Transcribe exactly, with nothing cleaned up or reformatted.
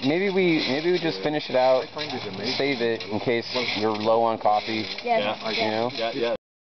maybe we maybe we just finish it out, save it in case you're low on coffee. Yeah. You know. Yeah, yeah.